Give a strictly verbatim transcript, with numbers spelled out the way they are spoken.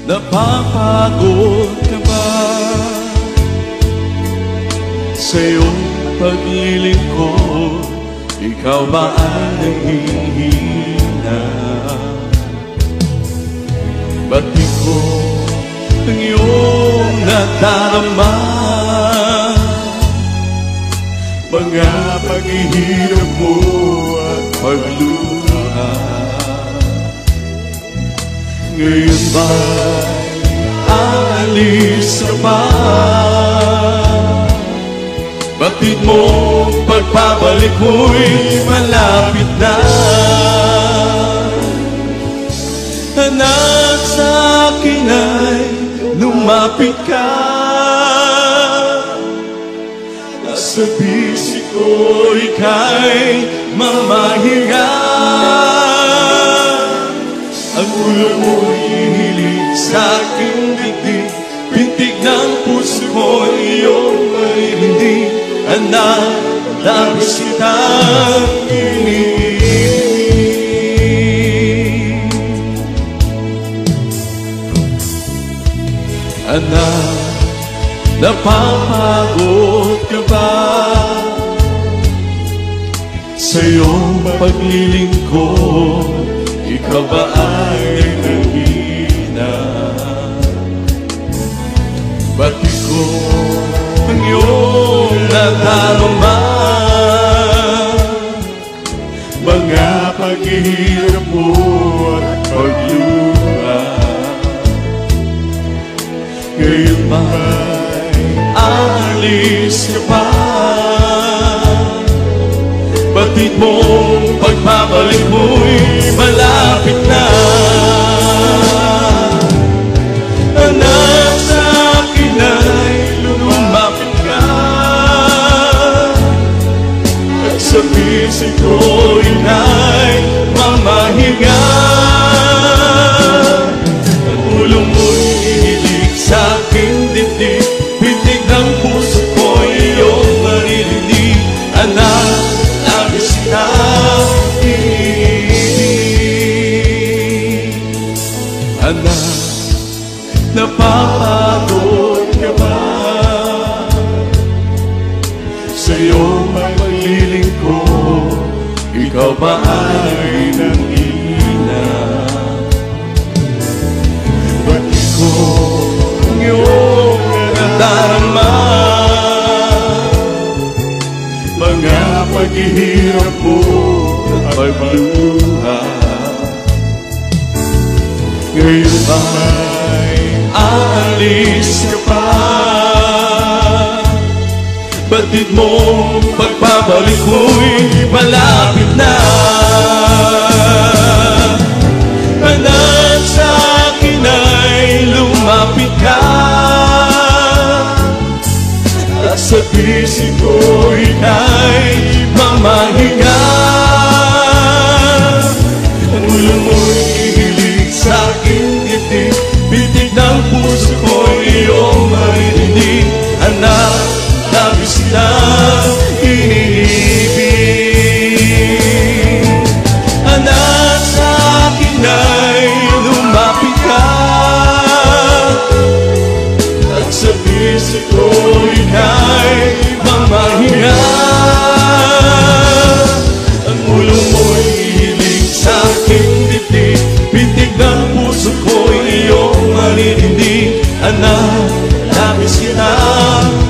Napapagod ka ba sa iyong paglilingkod? Ikaw ba ay nahihina? Ba't di ko ang iyong nadarama? Mga paghihirap mo at pagluha, ngayon ba'y aalis ka ba? Batid mo pagpabalik mo'y malapit na. Anak, sa akin ay lumapit ka. Nasa bisig ko ika'y mamahinga. Ang ulo mo'y hihilig sa aking dibdib, pintig ng puso ko iyong marinig. Anak, labis kitang iniibig. Anak, napapagod ka ba sa iyong paglilingkod? Ikaw ba ay nahihina? Ba't di ko ang iyong nadarama? Mga paghihirap mo at pagluha, ngayon ba'y aalis ka pa? Batid mong pagbabalik mo'y malapit na. Anak, sa akin ay lumapit ka. At sa bisig ko'y na'y mamahinga. Ang ulo mo'y hihilig sa aking dibdib, pintig ng puso ko'y iyong maririnig. Anak, labis kitang iniibig. Anak, napapagod ka ba sa iyong paglilingkod? Ikaw ba ay nanghihina? Ba't di ko ang iyong nadarama? Mga paghihirap mo at pagluha, ngayon ba'y aalis ka pa? Batid mong pagbabalik mo'y malapit na. Anak, sa akin ay lumapit ka. Sa bisig ko ika'y mamahinga. Ang ulo mo'y hihilig sa aking dibdib, pintig ng puso ko iyong maririnig. Anak, labis kitang iniibig. Anak, sa akin ay lumapit ka. At sa bisig ko ika'y mamahinga. Ang ulo mo'y hihilig sa aking dibdib, pintig ng puso ko iyong maririnig. Anak, labis kitang